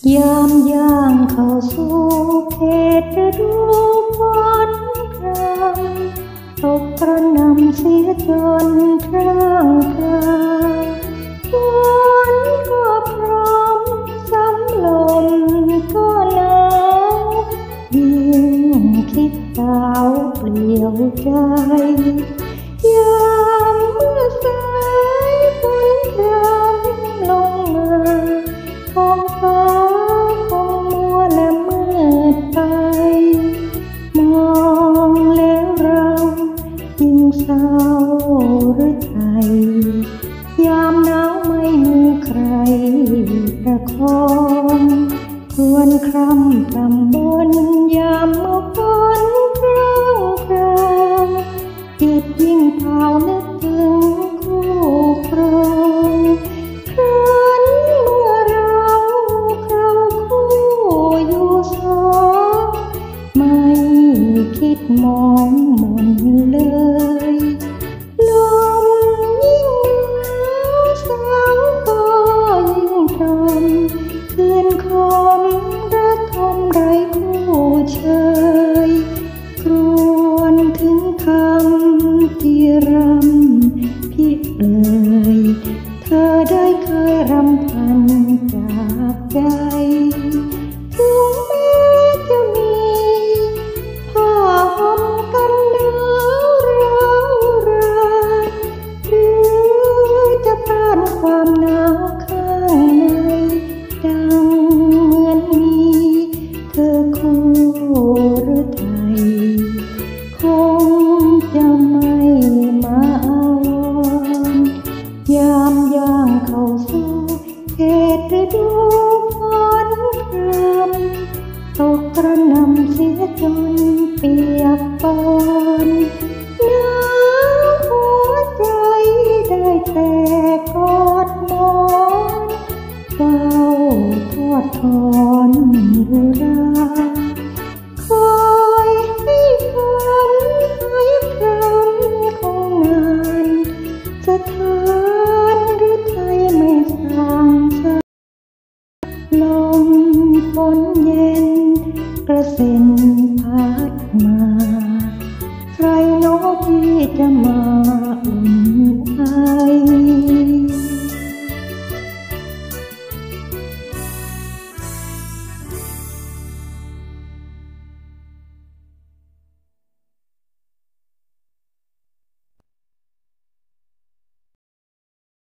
ยามย่างเข้าสู่เขตฤดูฝนพรำตกกระหน่ำเสียจนร่างกายฝนก็พร้อมสำลมก็หนาวยิ่งคิดสาวเปลี่ยวใจยามเมื่อสายฝนพรำลงมาท้องฟ้าคงมัวและมืดไปมองแล้วเรายิ่งเศร้าหรือไทยยามหนาวไม่มีใครประคองควรคร่ำตำบนยามเมื่อฝนพรั่งพรางจิตยิ่งเผานึกถึงคู่ครองครั้นเมื่อเราเข้าคู่อยู่สองไม่คิดมองมนเลยลมยิ่งหนาวสาวก็ยิ่งทนคืนคมระทมไร้คู่เชยครวญถึงคำที่รำพิเอ่ยเธอได้เคยรำพันจากใจถึงแม้จะมีผ้าห่มกันหนาวร้าวรานหรือจะต้านความหนาวข้างในดังเหมือนมีเธอคู่หรือไทยคงจะไม่มาอ้อนยามย่างเข้าสู่เขตฤดูฝนพรำตกกระหน่ำเสียจน